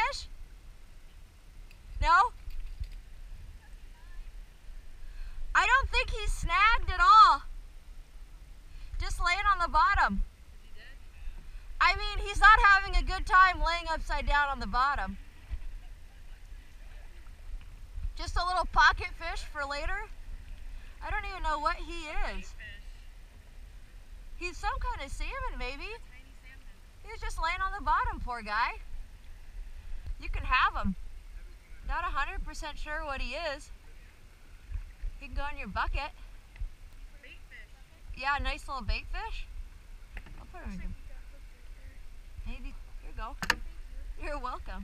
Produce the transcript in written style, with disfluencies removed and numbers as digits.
fish? No? I don't think he's snagged at all. Just laying on the bottom. I mean, he's not having a good time laying upside down on the bottom. Just a little pocket fish for later? I don't even know what he is. He's some kind of salmon, maybe. He's just laying on the bottom, poor guy. You can have him. Not 100% sure what he is. He can go in your bucket. Bait fish. Yeah, nice little bait fish. I'll put him in your... Maybe. Here you go. You're welcome.